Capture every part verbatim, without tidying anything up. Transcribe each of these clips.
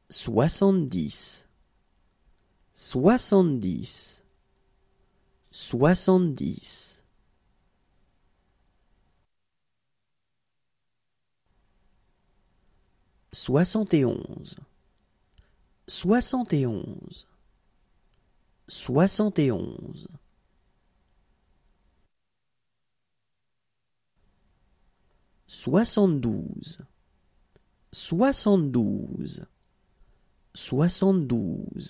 soixante-dix, soixante-dix, soixante-dix. Soixante et onze, soixante et onze, soixante et onze. Soixante-douze, soixante-douze, soixante-douze.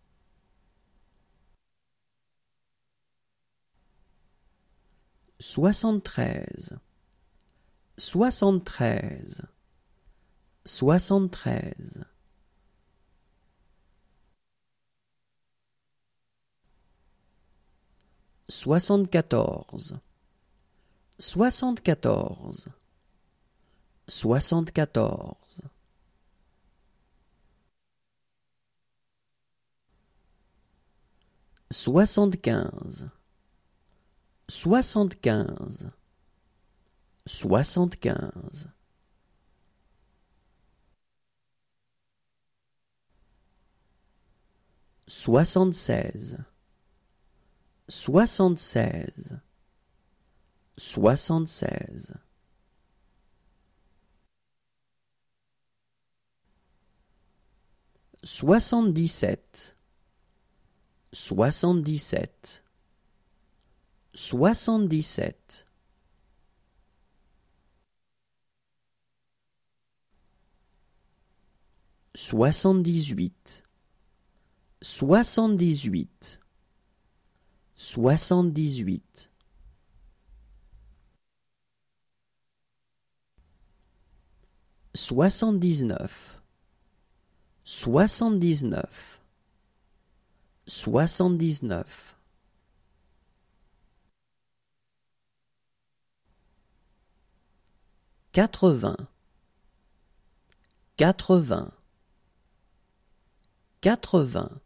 Soixante-treize, soixante-treize, soixante-treize. Soixante-quatorze, soixante-quatorze, soixante-quatorze. Soixante-quinze, soixante-quinze, soixante-quinze. Soixante-seize, soixante-seize, soixante-seize. Soixante-dix-sept, soixante-dix-sept, soixante-dix-sept. Soixante-dix-huit, soixante-dix-huit, soixante-dix-huit. Soixante-dix-neuf, soixante-dix-neuf, soixante-dix-neuf. Quatre-vingts, quatre-vingts, quatre-vingts.